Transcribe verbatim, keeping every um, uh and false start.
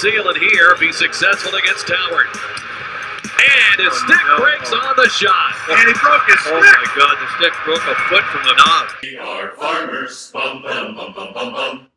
seal it here, be successful against Howard. And his stick breaks on the shot. And he broke his stick. Oh my God, the stick broke a foot from the knob. We are farmers. Bum, bum, bum, bum, bum, bum.